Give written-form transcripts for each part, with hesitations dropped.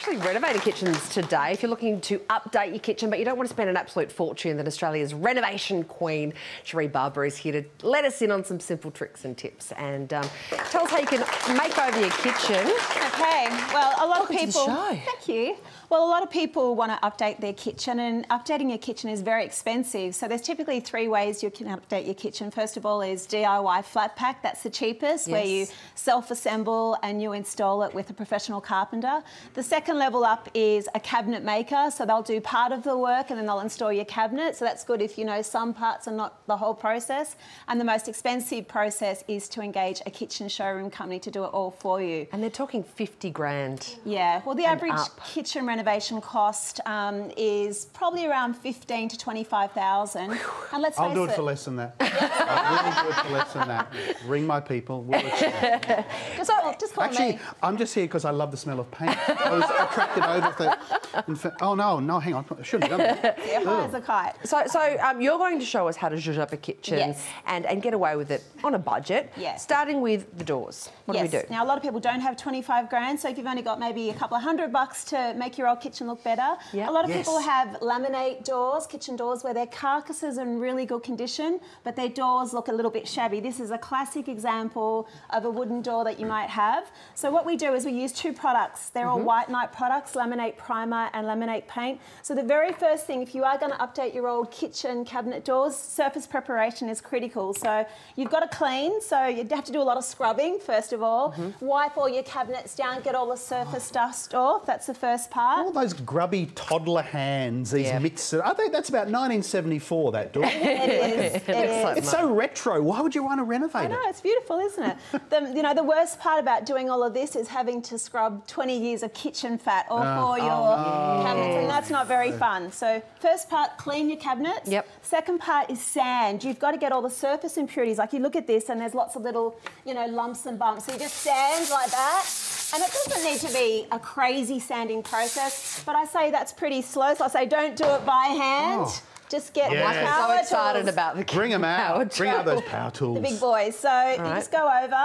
actually renovating kitchens today. If you're looking to update your kitchen, but you don't want to spend an absolute fortune, then Australia's renovation queen, Cherie Barber, is here to let us in on some simple tricks and tips and tell us how you can make over your kitchen. Okay, well, a lot of people... Thank you. Well, a lot of people want to update their kitchen, and updating your kitchen is very expensive. So there's typically 3 ways you can update your kitchen. First of all is DIY flat pack. That's the cheapest, where you self-assemble and you install it with a professional carpenter. The second level up is a cabinet maker. So they'll do part of the work and then they'll install your cabinet. So that's good if you know some parts and not the whole process. And the most expensive process is to engage a kitchen showroom company to do it all for you. And they're talking 50 grand. Yeah, well, the average kitchen renovation cost is probably around 15 to 25,000. And let's face I'll do it for less than that. I'll really do it for less than that. Ring my people. We'll just call Actually, me. I'm just here because I love the smell of paint. I was attracted over to... Oh, no, hang on. I shouldn't have done that. Yeah, high as a kite. So you're going to show us how to zhuzh up a kitchen and get away with it on a budget, starting with the doors. What do we do? Now, a lot of people don't have 25 grand, so if you've only got maybe a couple of $100 to make your old kitchen look better, a lot of people have laminate doors, kitchen doors, where their carcasses are in really good condition, but their doors look a little bit shabby. This is a classic example of a wooden door that you might have. So what we do is we use 2 products. They're all White Knight products, laminate primer and laminate paint. So the very first thing, if you are going to update your old kitchen cabinet doors, surface preparation is critical. So you've got to clean, so you'd have to do a lot of scrubbing, first of all. Wipe all your cabinets down, get all the surface dust off. That's the first part. All those grubby toddler hands, these mixers. I think that's about 1974, that door. It is. It's so retro. Why would you want to renovate it? I know, it's beautiful, isn't it? The worst part about doing all of this is having to scrub 20 years of kitchen fat off all your cabinets, and that's not very fun. So first part, clean your cabinets. Second part is sand. You've got to get all the surface impurities. Like, you look at this and there's lots of little, lumps and bumps. So you just sand like that. And it doesn't need to be a crazy sanding process, but I say that's pretty slow. So I say don't do it by hand. Just get power tools. I'm so excited about the Bring them out. Bring out those power tools. The big boys. So you just go over.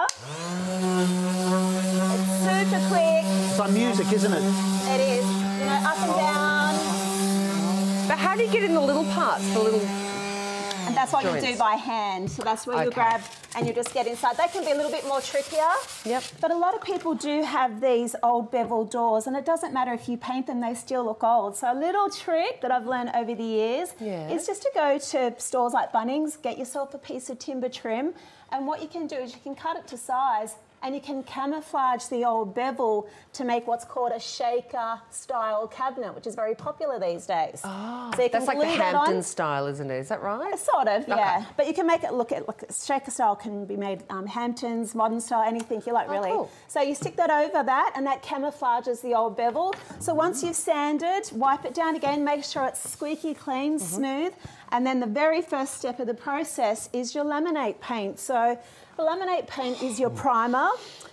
It's super quick. It's like music, isn't it? It is. Up and down. But how do you get in the little parts, the little... And that's what you do by hand. So that's where you grab and you just get inside. They can be a little bit more trickier. But a lot of people do have these old bevel doors, and it doesn't matter if you paint them, they still look old. So a little trick that I've learned over the years is just to go to stores like Bunnings, get yourself a piece of timber trim, and what you can do is you can cut it to size, and you can camouflage the old bevel to make what's called a shaker-style cabinet, which is very popular these days. Oh, so that's like the Hampton style, isn't it? Is that right? Sort of, yeah. But you can make it look shaker-style can be made Hamptons, modern style, anything you like, really. Cool. So you stick that over that, and that camouflages the old bevel. So once you've sanded, wipe it down again, make sure it's squeaky clean, smooth, and then the very first step of the process is your laminate paint. So the laminate paint is your primer.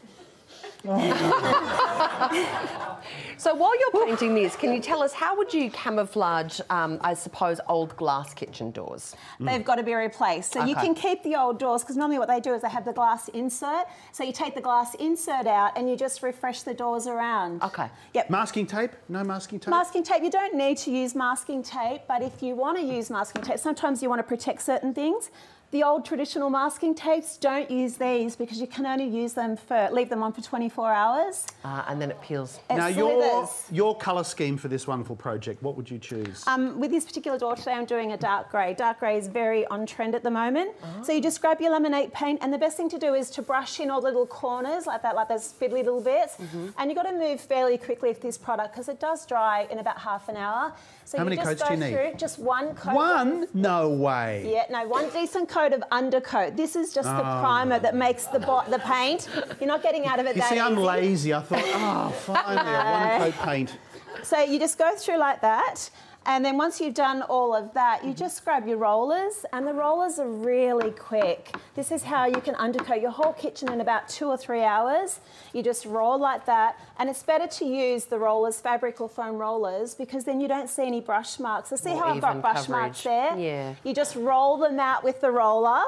So while you're painting this, can you tell us how would you camouflage, I suppose, old glass kitchen doors? They've got to be replaced. So you can keep the old doors, because normally what they do is they have the glass insert. So you take the glass insert out and you just refresh the doors around. Masking tape? No masking tape? Masking tape, you don't need to use masking tape, but if you want to use masking tape, sometimes you want to protect certain things. The old traditional masking tapes, don't use these because you can only use them leave them on for 24 hours. And then it peels. Now, your colour scheme for this wonderful project, what would you choose? With this particular door today, I'm doing a dark grey. Dark grey is very on trend at the moment. So you just grab your laminate paint, and the best thing to do is to brush in all the little corners like that, like those fiddly little bits. And you've got to move fairly quickly with this product because it does dry in about half an hour. So how many coats do you need? Just one coat. One? No way. Yeah, no, one decent coat of undercoat. This is just the primer that makes the paint. You're not getting out of it that easy. You see, I'm lazy. I thought, finally, a one-coat paint. So you just go through like that, and then once you've done all of that, you just grab your rollers, and the rollers are really quick. This is how you can undercoat your whole kitchen in about 2 or 3 hours. You just roll like that, and it's better to use the rollers, fabric or foam rollers, because then you don't see any brush marks. So see how I've got brush marks there? Yeah. You just roll them out with the roller.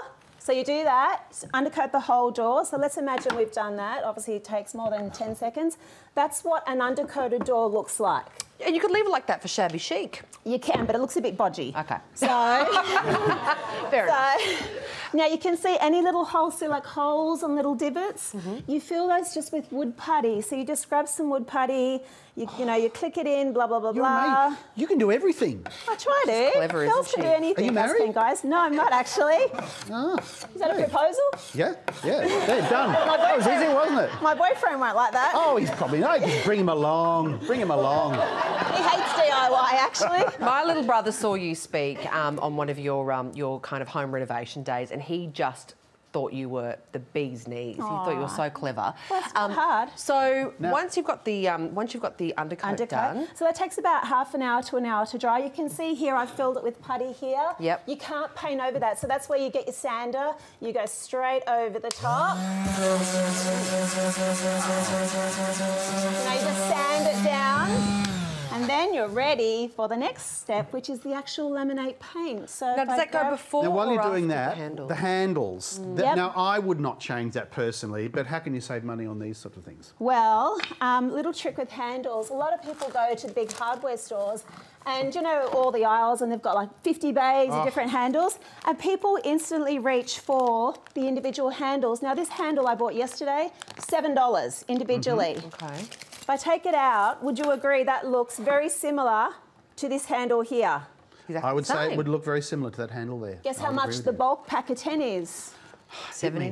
So you do that, undercoat the whole door. So let's imagine we've done that. Obviously, it takes more than 10 seconds. That's what an undercoated door looks like. And you could leave it like that for shabby chic. You can, but it looks a bit bodgy. Okay. So, Fair enough. now you can see any little holes, so like holes and little divots. You fill those just with wood putty. So you just grab some wood putty, you know, you click it in, blah, blah, blah, blah. Mate, you can do everything. I try to. Clever, isn't Girls can she? do anything. Are you married? Can, guys. No, I'm not actually. Ah, Is that a proposal? yeah, they're done. That was easy, wasn't it? My boyfriend won't like that. Oh, he's probably no. Just bring him along. Bring him along. He hates DIY, actually. My little brother saw you speak on one of your kind of home renovation days, and he just thought you were the bee's knees. He thought you were so clever. Well, it's not hard. So once you've got the undercoat done, so that takes about half an hour to an hour to dry. You can see here I've filled it with putty here. Yep. You can't paint over that, so that's where you get your sander. You go straight over the top. Now you just sand it down. And then you're ready for the next step, which is the actual laminate paint. So now does that go before Now, while or you're doing after that, the handles? Yep. Now, I would not change that personally, but how can you save money on these sorts of things? Well, little trick with handles. A lot of people go to the big hardware stores and, you know, all the aisles, and they've got like 50 bags of different handles, and people instantly reach for the individual handles. Now, this handle I bought yesterday, $7 individually. Okay. If I take it out, would you agree that looks very similar to this handle here? Exactly I would the say it same. would look very similar to that handle there. Guess I how would much agree with the you. bulk pack of 10 is? $70?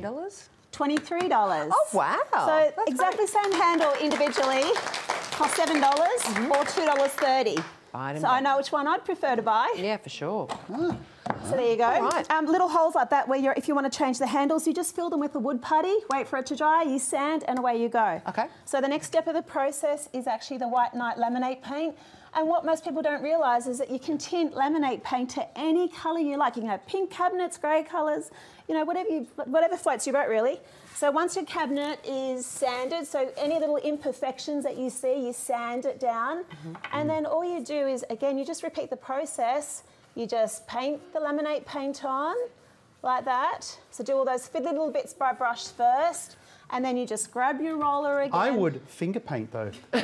$23. Oh wow! So That's exactly great. same handle individually cost $7 or $2.30. So I know which one I'd prefer to buy. Yeah, for sure. So there you go. All right. Little holes like that where if you want to change the handles, you just fill them with the wood putty, wait for it to dry, you sand, and away you go. Okay. So the next step of the process is actually the white night laminate paint. And what most people don't realise is that you can tint laminate paint to any colour you like. You can have pink cabinets, grey colours, you know, whatever floats your boat really. So once your cabinet is sanded, so any little imperfections that you see, you sand it down. And then all you do is, again, you just repeat the process. You just paint the laminate paint on, like that. So do all those fiddly little bits by brush first, and then you just grab your roller again. I would finger paint though. Look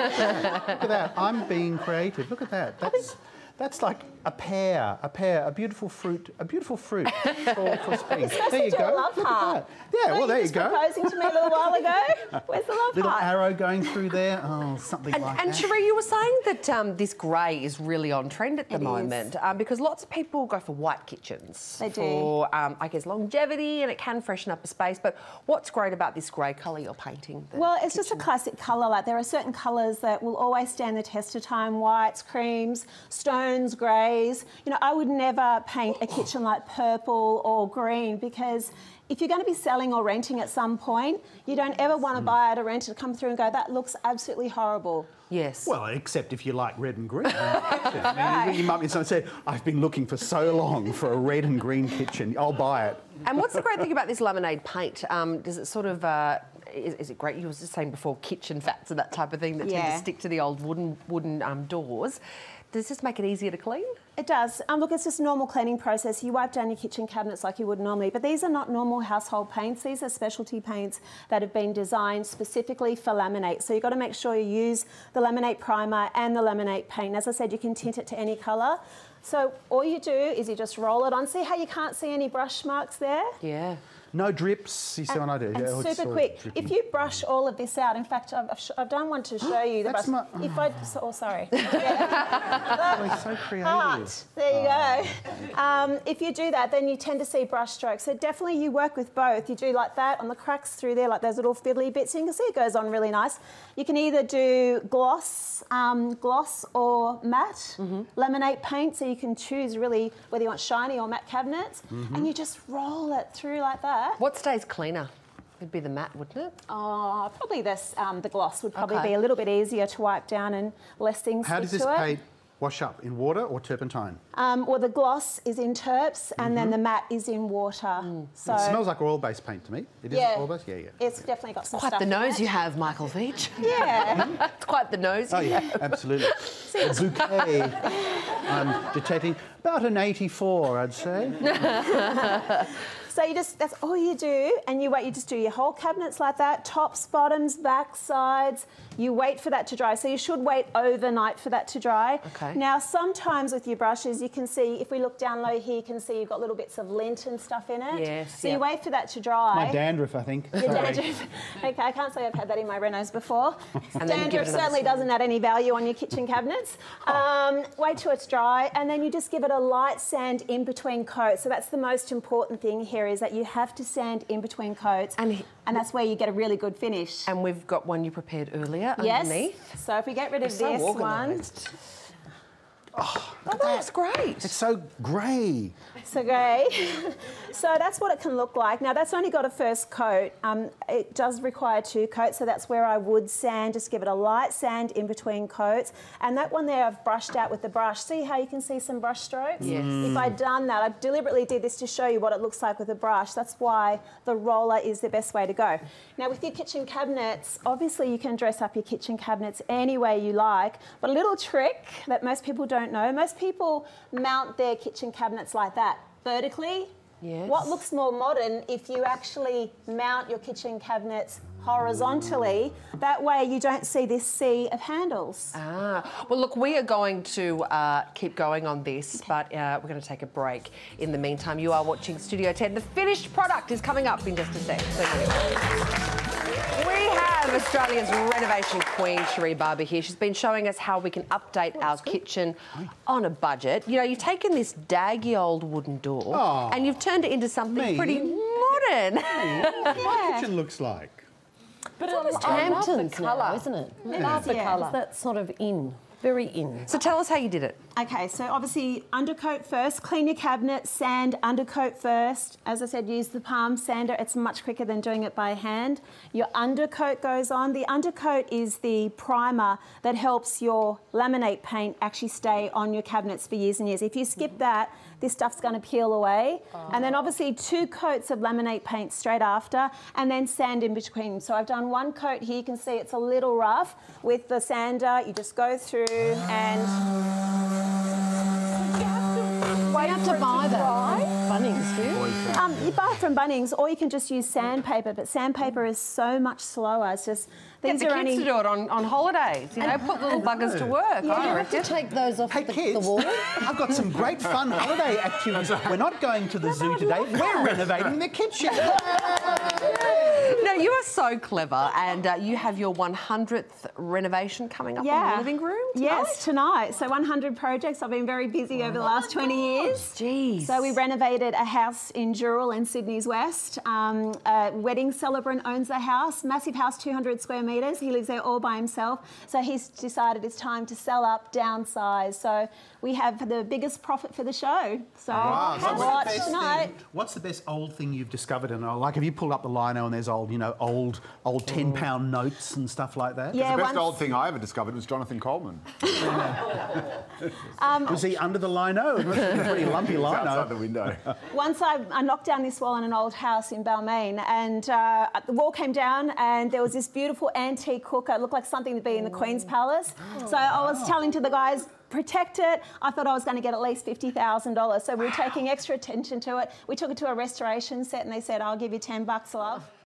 at that. I'm being creative. Look at that. That's like a pear, a beautiful fruit for spring. There you go. A love Look heart. at that. Yeah, well, there you go. Proposing to me a little while ago. Where's the love Little heart? arrow going through there. Oh, something like And that. Cherie, you were saying that this grey is really on trend at the moment because lots of people go for white kitchens. They do. For, I guess, longevity, and it can freshen up a space. But what's great about this grey colour you're painting? Well, it's just a classic colour. Like there are certain colours that will always stand the test of time: whites, creams, stones, greys. You know, I would never paint a kitchen like purple or green because if you're going to be selling or renting at some point, you don't ever want to buy it or rent it, come through and go, that looks absolutely horrible. Yes. Well, except if you like red and green. I mean, you might be someone said, I've been looking for so long for a red and green kitchen. I'll buy it. And what's the great thing about this laminate paint? Does it sort of... Is it great? You were just saying before kitchen fats and that type of thing that tend to stick to the old wooden doors. Does this make it easier to clean? It does. Look, it's just a normal cleaning process. You wipe down your kitchen cabinets like you would normally, but these are not normal household paints. These are specialty paints that have been designed specifically for laminate. So you've got to make sure you use the laminate primer and the laminate paint. As I said, you can tint it to any colour. So all you do is you just roll it on. See how you can't see any brush marks there? Yeah. No drips, you see what I do? And Yeah, it's super all quick. dripping. If you brush all of this out, in fact, I've done one to show you. The That's brush. not- If I, oh, sorry. Oh, so creative. Art. There you go. If you do that, then you tend to see brush strokes. So definitely you work with both. You do like that on the cracks through there, like those little fiddly bits. You can see it goes on really nice. You can either do gloss or matte laminate paint. So you can choose really whether you want shiny or matte cabinets. And you just roll it through like that. What stays cleaner? It'd be the matte, wouldn't it? Oh, probably this, the gloss would probably Okay. be a little bit easier to wipe down and less things How stick does this to it. paint wash up? In water or turpentine? Well, the gloss is in terps and then the matte is in water. So It smells like oil-based paint to me. It is oil-based? Yeah, yeah. it's definitely got some Quite stuff the in nose it. you have, Michael Veitch. Yeah. It's quite the nose Oh, you yeah, have. absolutely. A bouquet. I'm detecting about an 84, I'd say. So that's all you do, and you wait. You just do your whole cabinets like that, tops, bottoms, back, sides. You wait for that to dry. So you should wait overnight for that to dry. Okay. Now, sometimes with your brushes, you can see, if we look down low here, you can see you've got little bits of lint and stuff in it. Yes. So you wait for that to dry. My dandruff, I think. Your dandruff. Okay, I can't say I've had that in my renos before. And then Dandruff certainly doesn't add any value on your kitchen cabinets. Wait till it's dry, and then you just give it a light sand in between coats. So that's the most important thing here, is that you have to sand in between coats, and that's where you get a really good finish. And we've got one you prepared earlier underneath. So if we get rid of this one. Oh, that looks great. It's so grey. So grey. So that's what it can look like. Now that's only got a first coat. It does require 2 coats, so that's where I would sand, just give it a light sand in between coats. And that one there I've brushed out with the brush. See how you can see some brush strokes? Yes. If I'd done that, I deliberately did this to show you what it looks like with a brush. That's why the roller is the best way to go. Now with your kitchen cabinets, obviously you can dress up your kitchen cabinets any way you like, but a little trick that most people don't know, most people mount their kitchen cabinets like that, vertically. Yes. What looks more modern if you actually mount your kitchen cabinets horizontally? That way you don't see this sea of handles. Well, look, we are going to keep going on this, but we're going to take a break. In the meantime, you are watching Studio 10. The finished product is coming up in just a sec. We have Australia's renovation queen, Cherie Barber, here. She's been showing us how we can update our kitchen on a budget. You know, you've taken this daggy old wooden door and you've turned it into something pretty modern. My kitchen looks like. But it's Hamptons now, isn't it? I love the colour. That's sort of in, very in. So tell us how you did it. Okay, so obviously undercoat first, clean your cabinet, sand undercoat first. As I said, use the palm sander. It's much quicker than doing it by hand. Your undercoat goes on. The undercoat is the primer that helps your laminate paint actually stay on your cabinets for years and years. If you skip that, this stuff's going to peel away. And then obviously 2 coats of laminate paint straight after, and then sand in between. So I've done 1 coat here. You can see it's a little rough. With the sander, you just go through and... You have to buy that Bunnings, do you? You buy it from Bunnings, or you can just use sandpaper, but sandpaper is so much slower. It's just... Get the kids to do it on holidays, you know, put little buggers to work. You have to take those off the wall. I've got some great fun holiday activities. We're not going to the zoo today. We're renovating the kitchen. No, you are so clever, and you have your 100th renovation coming up in the living room tonight? Yes, tonight. So 100 projects. I've been very busy over the last 20 years. Jeez. So we renovated a house in Dural in Sydney's West. A wedding celebrant owns the house, massive house, 200 square metres. He lives there all by himself. So he's decided it's time to sell up, downsize. So we have the biggest profit for the show. So watch tonight. What's the best old thing you've discovered? And like, have you pulled up the lino and there's old, you know, old £10 notes and stuff like that? Yeah, the best old thing I ever discovered was Jonathan Coleman. Was he under the lino? It must have been a pretty lumpy lino. Outside the window. Once I knocked down this wall in an old house in Balmain, and the wall came down and there was this beautiful antique cooker. It looked like something to be in the Queen's Palace. So I was telling to the guys, protect it. I thought I was going to get at least $50,000. So we were taking extra attention to it. We took it to a restoration set and they said, I'll give you $10, love.